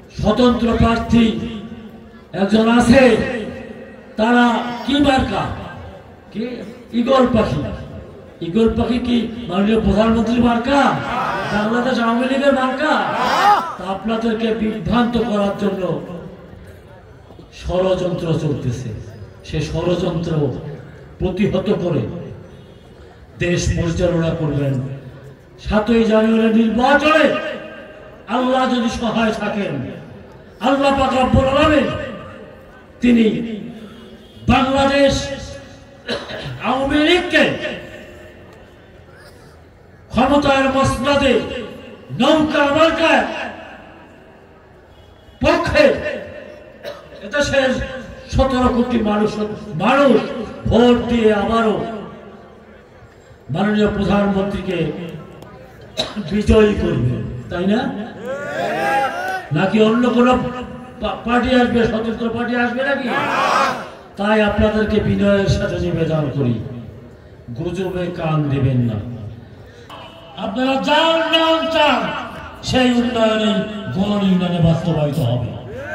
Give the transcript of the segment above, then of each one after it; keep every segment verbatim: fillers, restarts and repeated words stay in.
স্বতন্ত্র প্রার্থী একজন আছে, তারা কি মার্কা? কি ঈগল পাখি? ঈগল পাখি কি মাননীয় প্রধানমন্ত্রী মার্কা? বাংলাদেশ আওয়ামী লীগের মার্কা? আপনাদেরকে বিভ্রান্ত করার জন্য ষড়যন্ত্র চলতেছে। সে ষড়যন্ত্র প্রতিহত করে দেশ পরিচালনা করবেন। সাতই জানুয়ারি নির্বাচনে আল্লাহ যদি সহায় থাকেন, আল্লাহ পাক রব্বুল আলামিন তিনি বাংলাদেশ আওয়ামী লীগকে ক্ষমতার মসনদে নৌকা মার্কার পক্ষে দেশের সতেরো কোটি মানুষ মানুষ ভোট দিয়ে আবারও মাননীয় প্রধানমন্ত্রীকে বিজয়ী করবে, তাই না? নাকি অন্য কোন পার্টি আসবে, স্বতন্ত্র পার্টি আসবে নাকি? তাই আপনাদেরকে বিনয়ের সাথে নিবেদন করি, গুজবে কান দেবেন না। আপনারা যার নাম চান সেই উন্নয়নে গণ ইউনিয়নে বাস্তবায়িত হবে।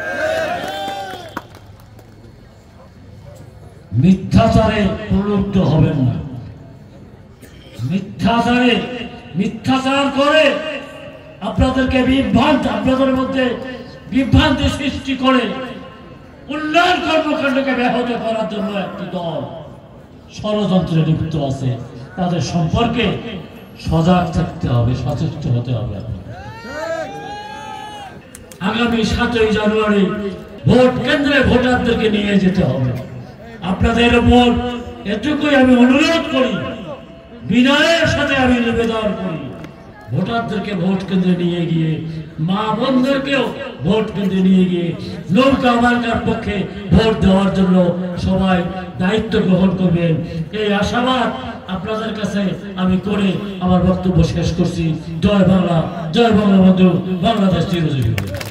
মিথ্যাচারে প্রলুব্ধ হবেন না। মিথ্যাচারে মিথ্যাচার করে আপনাদেরকে বিভ্রান্ত, আপনাদের মধ্যে বিভ্রান্তি সৃষ্টি করে উন্নয়ন কর্মকাণ্ডকে ব্যাহত করার জন্য একটি দল ষড়যন্ত্রে লিপ্ত আছে। তাদের সম্পর্কে সজাগ থাকতে হবে, সচেষ্ট হতে হবে। আগামী সাতই জানুয়ারি ভোট কেন্দ্রে ভোটারদেরকে নিয়ে যেতে হবে। আপনাদের উপর এটুকুই আমি অনুরোধ করি, বিনয়ের সাথে আমি নিবেদন করি, ভোটারদেরকে ভোট কেন্দ্রে নিয়ে গিয়ে, মা বোনদেরকেও ভোট কেন্দ্রে নিয়ে গিয়ে নৌকা মার্কার পক্ষে ভোট দেওয়ার জন্য সবাই দায়িত্ব গ্রহণ করবেন, এই আশাবাদ আপনাদের কাছে আমি করে আমার বক্তব্য শেষ করছি। জয় বাংলা, জয় বঙ্গবন্ধু, বাংলাদেশ চিরজীবী।